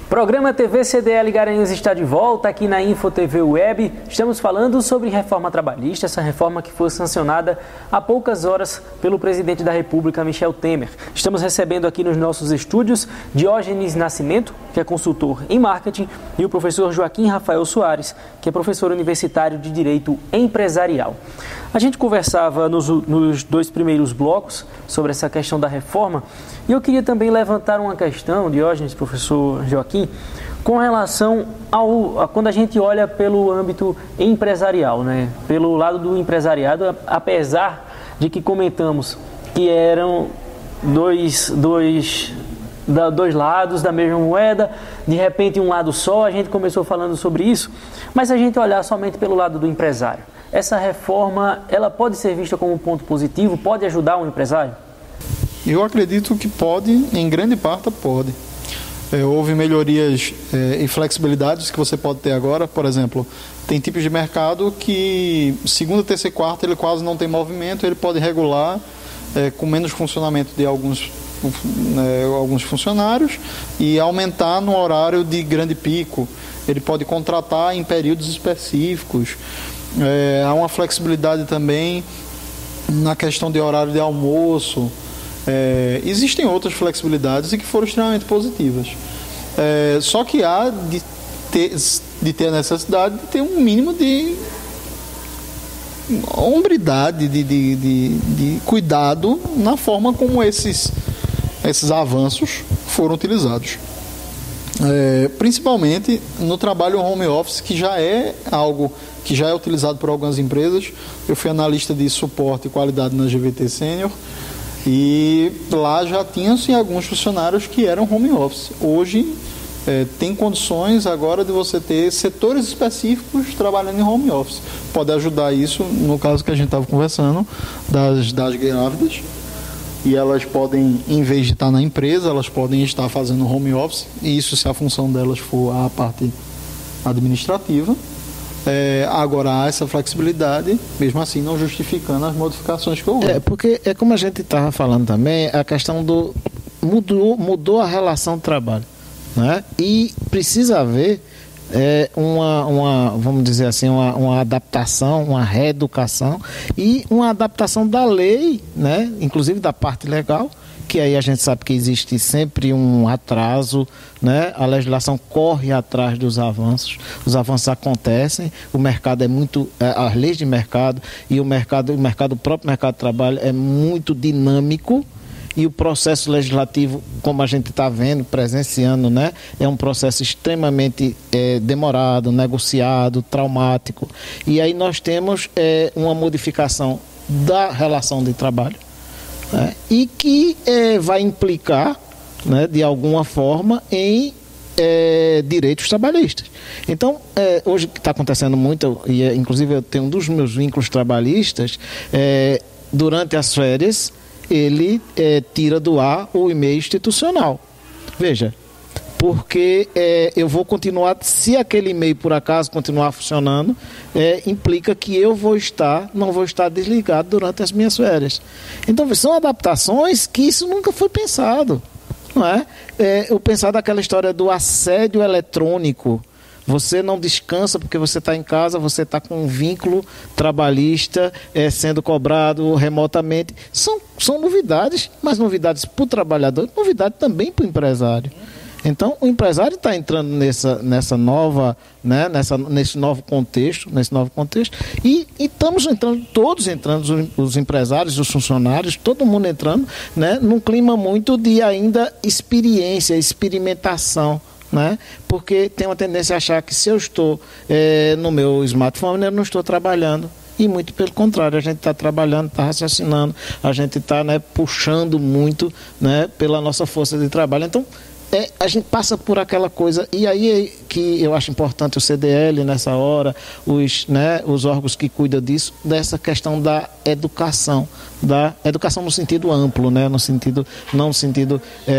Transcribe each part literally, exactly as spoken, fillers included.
Programa T V C D L Garanhuns está de volta aqui na Info T V Web. Estamos falando sobre reforma trabalhista, essa reforma que foi sancionada há poucas horas pelo presidente da República, Michel Temer. Estamos recebendo aqui nos nossos estúdios Diógenes Nascimento, que é consultor em marketing, e o professor Joaquim Rafael Soares, que é professor universitário de Direito Empresarial. A gente conversava nos, nos dois primeiros blocos sobre essa questão da reforma e eu queria também levantar uma questão, Diógenes, professor Joaquim, com relação ao a, quando a gente olha pelo âmbito empresarial, né? Pelo lado do empresariado, apesar de que comentamos que eram dois, dois, da, dois lados da mesma moeda, de repente um lado só, a gente começou falando sobre isso, mas se a gente olhar somente pelo lado do empresário, essa reforma, ela pode ser vista como um ponto positivo? Pode ajudar o empresário? Eu acredito que pode, em grande parte pode. É, houve melhorias é, e flexibilidades que você pode ter agora. Por exemplo, tem tipos de mercado que segunda, terça e quarta ele quase não tem movimento, ele pode regular é, com menos funcionamento de alguns, é, alguns funcionários e aumentar no horário de grande pico. Ele pode contratar em períodos específicos. É, há uma flexibilidade também na questão de horário de almoço. É, existem outras flexibilidades e que foram extremamente positivas. É, só que há de ter, de ter a necessidade de ter um mínimo de hombridade, de, de, de, de cuidado na forma como esses, esses avanços foram utilizados. É, principalmente no trabalho home office, que já é algo que já é utilizado por algumas empresas. Eu fui analista de suporte e qualidade na G V T Sênior e lá já tinham-se alguns funcionários que eram home office. Hoje é, tem condições agora de você ter setores específicos trabalhando em home office. Pode ajudar isso, no caso que a gente estava conversando, das, das grávidas. E elas podem, em vez de estar na empresa, elas podem estar fazendo home office, e isso se a função delas for a parte administrativa. É, agora há essa flexibilidade, mesmo assim não justificando as modificações que houve. É, porque é como a gente estava falando também, a questão do... Mudou, mudou a relação do trabalho, né? E precisa haver é, uma, uma, vamos dizer assim, uma, uma adaptação, uma reeducação e uma adaptação da lei, né? Inclusive da parte legal, que aí a gente sabe que existe sempre um atraso, né? A legislação corre atrás dos avanços, os avanços acontecem, o mercado é muito, as leis de mercado e o mercado, o mercado, o próprio mercado de trabalho é muito dinâmico. E o processo legislativo, como a gente está vendo, presenciando, né, é um processo extremamente é, demorado, negociado, traumático. E aí nós temos é, uma modificação da relação de trabalho, né, e que é, vai implicar, né, de alguma forma em é, direitos trabalhistas. Então, é, hoje o que está acontecendo muito, e é, inclusive eu tenho um dos meus vínculos trabalhistas, é, durante as férias, ele é, tira do ar o e-mail institucional. Veja, porque é, eu vou continuar, se aquele e-mail por acaso continuar funcionando, é, implica que eu vou estar, não vou estar desligado durante as minhas férias. Então, são adaptações que isso nunca foi pensado, não é? É o pensar daquela história do assédio eletrônico. Você não descansa porque você está em casa, você está com um vínculo trabalhista é, sendo cobrado remotamente. São, são novidades, mas novidades para o trabalhador, novidade também para o empresário. Então, o empresário está entrando nessa, nessa nova, né, nessa, nesse novo contexto, nesse novo contexto, e, e estamos entrando, todos entrando, os, os empresários, os funcionários, todo mundo entrando, né, num clima muito de ainda experiência, experimentação. Né? Porque tem uma tendência a achar que se eu estou é, no meu smartphone, eu não estou trabalhando. E muito pelo contrário, a gente está trabalhando, está raciocinando, a gente está, né, puxando muito, né, pela nossa força de trabalho. Então, é, a gente passa por aquela coisa, e aí é que eu acho importante o C D L nessa hora, os, né, os órgãos que cuidam disso, dessa questão da educação, da educação no sentido amplo, né, no sentido, não no sentido é,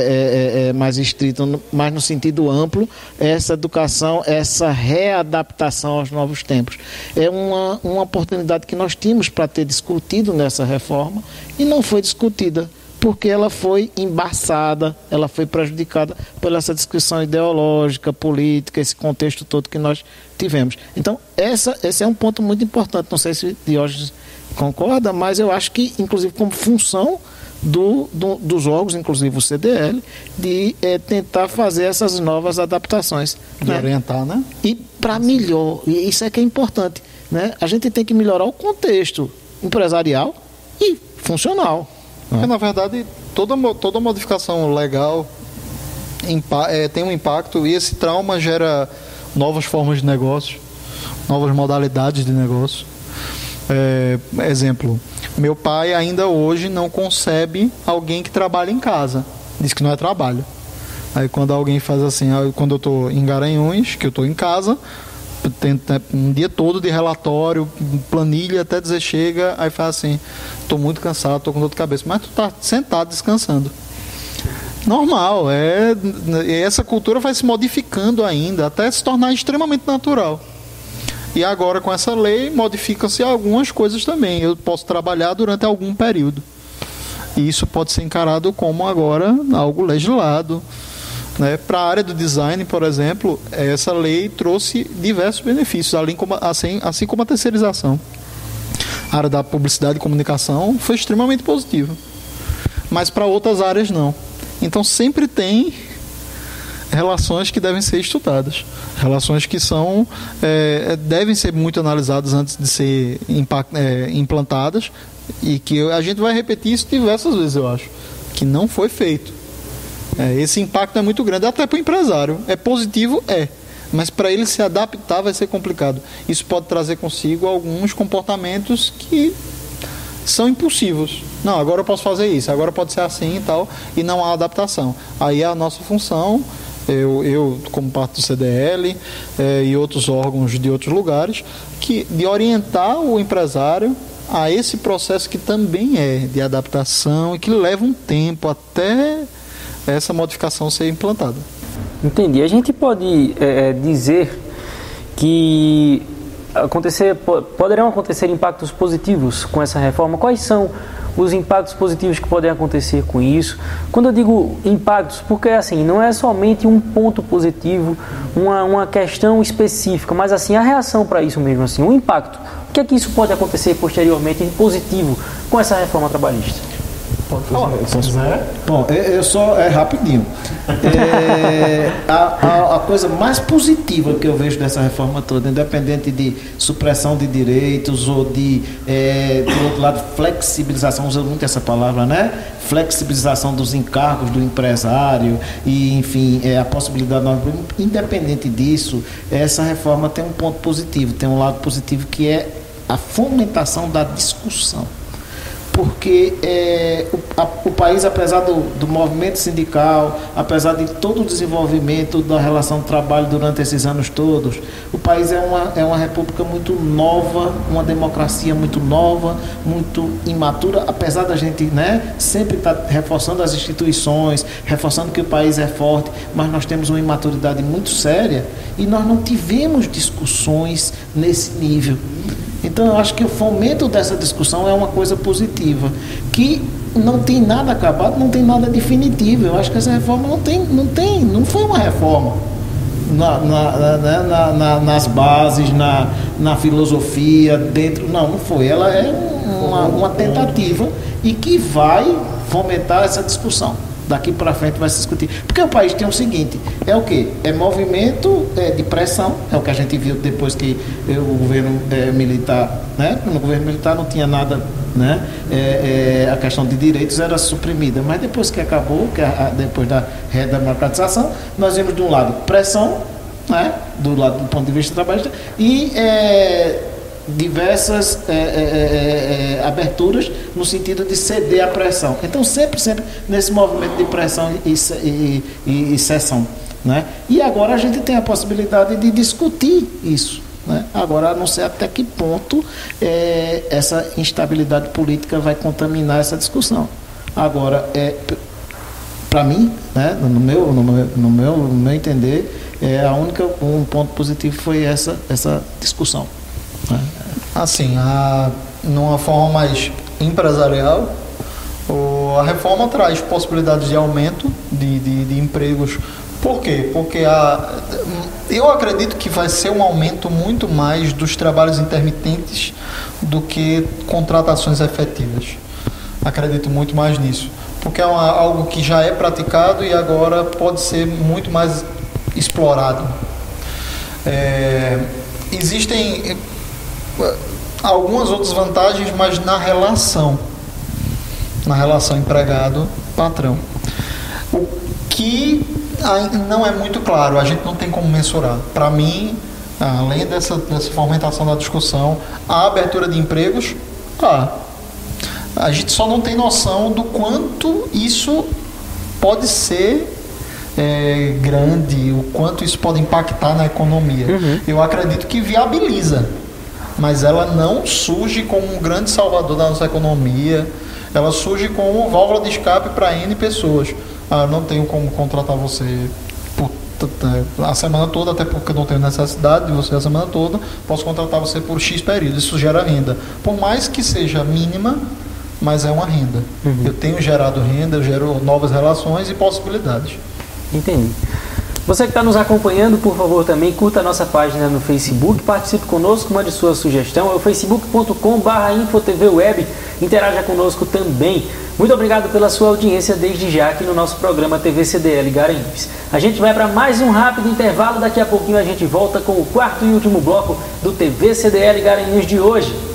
é, é, é, mais estrito, mas no sentido amplo, essa educação, essa readaptação aos novos tempos. É uma, uma oportunidade que nós tínhamos para ter discutido nessa reforma e não foi discutida. porque ela foi embaçada, ela foi prejudicada por essa discussão ideológica, política, esse contexto todo que nós tivemos. Então, essa, esse é um ponto muito importante. Não sei se Diógenes concorda, mas eu acho que, inclusive, como função do, do, dos órgãos, inclusive o C D L, de é, tentar fazer essas novas adaptações. De né? orientar, né? E para melhor, e isso é que é importante, né? A gente tem que melhorar o contexto empresarial e funcional. Porque, na verdade, toda, toda modificação legal impa, é, tem um impacto, e esse trauma gera novas formas de negócio, novas modalidades de negócio. É, exemplo, meu pai ainda hoje não concebe alguém que trabalha em casa. Diz que não é trabalho. Aí quando alguém faz assim, quando eu estou em Garanhuns, que eu estou em casa, tem um dia todo de relatório, planilha, até dizer chega, aí faz assim, estou muito cansado, estou com dor de cabeça, mas tu está sentado descansando. Normal, é, essa cultura vai se modificando ainda, até se tornar extremamente natural. E agora, com essa lei, modificam-se algumas coisas também. Eu posso trabalhar durante algum período. E isso pode ser encarado como agora algo legislado. Né? Para a área do design, por exemplo, essa lei trouxe diversos benefícios, além como, assim, assim como a terceirização. A área da publicidade e comunicação foi extremamente positiva. Mas para outras áreas não. Então sempre tem relações que devem ser estudadas, relações que são é, devem ser muito analisadas antes de ser impact, é, implantadas, e que a gente vai repetir isso diversas vezes, eu acho, que não foi feito. É, esse impacto é muito grande, até para o empresário. É positivo? É. Mas para ele se adaptar vai ser complicado. Isso pode trazer consigo alguns comportamentos que são impulsivos. Não, agora eu posso fazer isso, agora pode ser assim e tal, e não há adaptação. Aí é a nossa função, eu, eu como parte do C D L é, e outros órgãos de outros lugares, que, de orientar o empresário a esse processo que também é de adaptação e que leva um tempo até essa modificação ser implantada. Entendi. A gente pode é, dizer que acontecer, poderão acontecer impactos positivos com essa reforma. Quais são os impactos positivos que podem acontecer com isso? Quando eu digo impactos, porque assim, não é somente um ponto positivo, uma, uma questão específica, mas assim, a reação para isso mesmo, assim, o impacto. O que é que isso pode acontecer posteriormente em positivo com essa reforma trabalhista? Pode falar. Bom, eu só é rapidinho. É, a, a, a coisa mais positiva que eu vejo dessa reforma toda, independente de supressão de direitos ou de, é, do outro lado, flexibilização, usa muito essa palavra, né? Flexibilização dos encargos do empresário e, enfim, é, a possibilidade, independente disso, essa reforma tem um ponto positivo, tem um lado positivo que é a fomentação da discussão. Porque é, o, a, o país, apesar do, do movimento sindical, apesar de todo o desenvolvimento da relação de trabalho durante esses anos todos, o país é uma, é uma república muito nova, uma democracia muito nova, muito imatura, apesar da gente, né, sempre estar tá reforçando as instituições, reforçando que o país é forte, mas nós temos uma imaturidade muito séria e nós não tivemos discussões nesse nível. Então, eu acho que o fomento dessa discussão é uma coisa positiva, que não tem nada acabado, não tem nada definitivo. Eu acho que essa reforma não tem, não tem, não foi uma reforma na, na, na, na, na, nas bases, na, na filosofia, dentro. Não, não foi. Ela é uma, uma tentativa e que vai fomentar essa discussão. Daqui para frente vai se discutir. Porque o país tem o seguinte, é o quê? É movimento é, de pressão, é o que a gente viu depois que é, o governo é, militar, né? No governo militar não tinha nada, né? É, é, a questão de direitos era suprimida, mas depois que acabou, que a, a, depois da redemocratização, nós vimos de um lado pressão, né? Do lado do ponto de vista trabalhista, e é, diversas é, é, é, aberturas no sentido de ceder à pressão. Então sempre, sempre nesse movimento de pressão e, e, e, e cessão, né? E agora a gente tem a possibilidade de discutir isso, né? Agora, não sei até que ponto é, essa instabilidade política vai contaminar essa discussão. Agora, é, para mim, né, no, meu, no, meu, no, meu, no meu entender, é, a única, um ponto positivo foi essa, essa discussão. Assim, a, numa forma mais empresarial, o, a reforma traz possibilidades de aumento de, de, de empregos. Por quê? Porque a, eu acredito que vai ser um aumento muito mais dos trabalhos intermitentes do que contratações efetivas. Acredito muito mais nisso. Porque é uma, algo que já é praticado e agora pode ser muito mais explorado. É, existem algumas outras vantagens, mas na relação, na relação empregado-patrão. O que não é muito claro, a gente não tem como mensurar. Para mim, além dessa, dessa fomentação da discussão, a abertura de empregos, ah, a gente só não tem noção do quanto isso pode ser é, grande, o quanto isso pode impactar na economia. Uhum. Eu acredito que viabiliza, mas ela não surge como um grande salvador da nossa economia, ela surge como válvula de escape para N pessoas. Ah, não tenho como contratar você por a semana toda, até porque não tenho necessidade de você a semana toda, posso contratar você por X período, isso gera renda. Por mais que seja mínima, mas é uma renda. Uhum. Eu tenho gerado renda, eu gero novas relações e possibilidades. Entendi. Você que está nos acompanhando, por favor, também curta a nossa página no Facebook, participe conosco, mande sua sugestão, é o facebook ponto com barra infotvweb, interaja conosco também. Muito obrigado pela sua audiência desde já aqui no nosso programa T V C D L Garanhuns. A gente vai para mais um rápido intervalo, daqui a pouquinho a gente volta com o quarto e último bloco do T V C D L Garanhuns de hoje.